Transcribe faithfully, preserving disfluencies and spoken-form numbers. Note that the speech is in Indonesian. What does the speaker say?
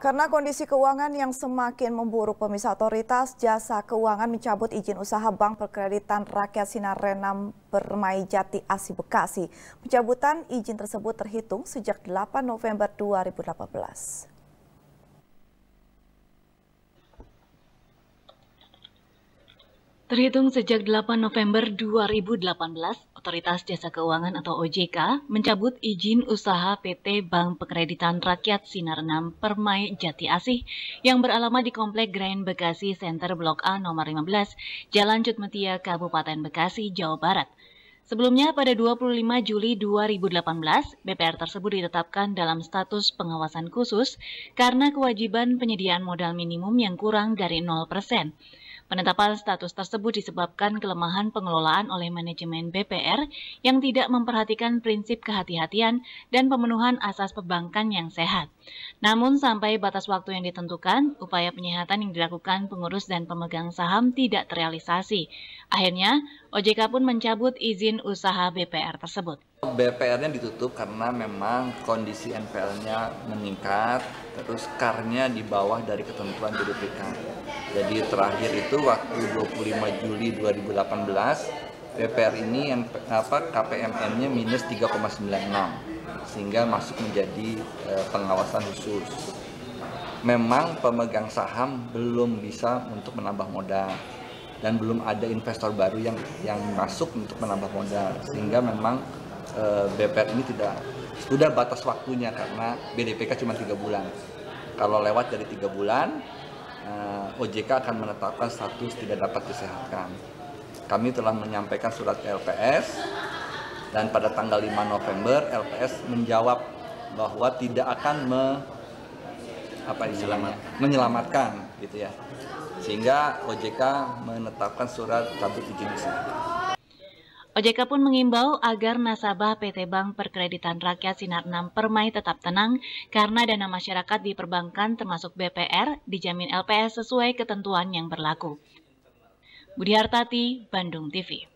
Karena kondisi keuangan yang semakin memburuk, Pemirsa, Otoritas Jasa Keuangan mencabut izin usaha Bank Perkreditan Rakyat Sinar Renam Permai Jati Asih Bekasi. Pencabutan izin tersebut terhitung sejak delapan November dua ribu delapan belas. Terhitung sejak delapan November dua ribu delapan belas, Otoritas Jasa Keuangan atau O J K mencabut izin usaha P T Bank Perkreditan Rakyat Sinar Renam Permai Jati Asih yang beralamat di Komplek Grand Bekasi Center Blok A nomor lima belas, Jalan Cutmutia, Kabupaten Bekasi, Jawa Barat. Sebelumnya pada dua puluh lima Juli dua ribu delapan belas, B P R tersebut ditetapkan dalam status pengawasan khusus karena kewajiban penyediaan modal minimum yang kurang dari nol persen. Penetapan status tersebut disebabkan kelemahan pengelolaan oleh manajemen B P R yang tidak memperhatikan prinsip kehati-hatian dan pemenuhan asas perbankan yang sehat. Namun sampai batas waktu yang ditentukan, upaya penyehatan yang dilakukan pengurus dan pemegang saham tidak terrealisasi. Akhirnya, O J K pun mencabut izin usaha B P R tersebut. B P R-nya ditutup karena memang kondisi N P L-nya meningkat, terus C A R-nya di bawah dari ketentuan B D P K. Jadi terakhir itu waktu dua puluh lima Juli dua ribu delapan belas, B P R ini apa K P M N-nya minus tiga koma sembilan enam, sehingga masuk menjadi eh, pengawasan khusus. Memang pemegang saham belum bisa untuk menambah modal dan belum ada investor baru yang yang masuk untuk menambah modal, sehingga memang eh, B P R ini tidak sudah batas waktunya karena B D P K cuma tiga bulan. Kalau lewat dari tiga bulan, O J K akan menetapkan status tidak dapat disehatkan. Kami telah menyampaikan surat ke L P S dan pada tanggal lima November L P S menjawab bahwa tidak akan me, apa istilahnya, menyelamatkan gitu ya. Sehingga O J K menetapkan surat cabut izin usaha. O J K pun mengimbau agar nasabah P T Bank Perkreditan Rakyat Sinar Renam Permai tetap tenang karena dana masyarakat di perbankan termasuk B P R dijamin L P S sesuai ketentuan yang berlaku. Budi Hartati, Bandung T V.